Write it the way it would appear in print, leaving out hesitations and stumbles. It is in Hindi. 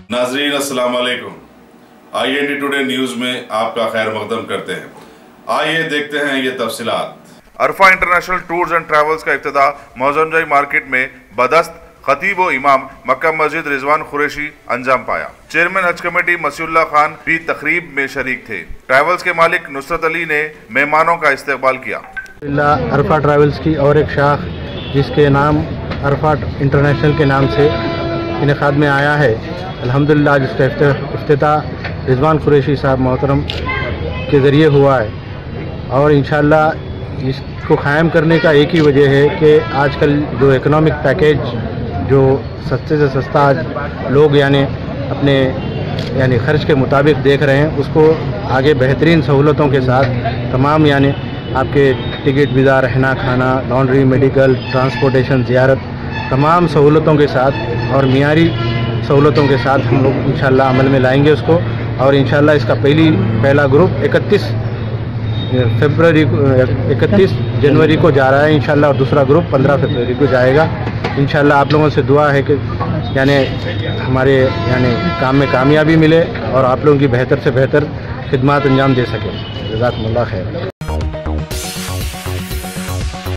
नाजरीन अस्सलाम वालेकुम। IND टुडे न्यूज़ में आपका खैर मकदम करते हैं। आइए देखते हैं ये तफसीलात। Arfa international tours and travels का इफ्तिताह मौजमजाई मार्केट में बदस्त खतीब व इमाम मक्का मस्जिद रिजवान कुरैशी अंजाम पाया। चेयरमैन हज कमेटी मसीउल्लाह खान भी तकरीब में शरीक थे। ट्रैवल्स के मालिक नुसरत अली ने मेहमानों का इस्तकबाल किया। अरफा ट्रैवल्स की और एक शाख जिसके नाम अरफा इंटरनेशनल के नाम से इनेकाद में आया है, अल्हम्दुलिल्लाह जिसका इफ्तिताह रिजवान कुरैशी साहब मोहतरम के ज़रिए हुआ है। और इंशाअल्लाह इसको क़ायम करने का एक ही वजह है कि आजकल जो इकनॉमिक पैकेज जो सस्ते से सस्ता लोग अपने ख़र्च के मुताबिक देख रहे हैं, उसको आगे बेहतरीन सहूलतों के साथ तमाम आपके टिकट, वीज़ा, रहना खाना, लॉन्ड्री, मेडिकल, ट्रांसपोर्टेशन, ज़ियारत, तमाम सहूलतों के साथ और मियारी सहूलतों के साथ हम लोग इंशाअल्लाह अमल में लाएंगे उसको। और इंशाअल्लाह इसका पहला ग्रुप 31 जनवरी को जा रहा है इंशाअल्लाह, और दूसरा ग्रुप 15 फरवरी को जाएगा इंशाअल्लाह। आप लोगों से दुआ है कि हमारे काम में कामयाबी मिले और आप लोगों की बेहतर से बेहतर खिदमत अंजाम दे सकें। जज़ाकुमुल्लाह खैर।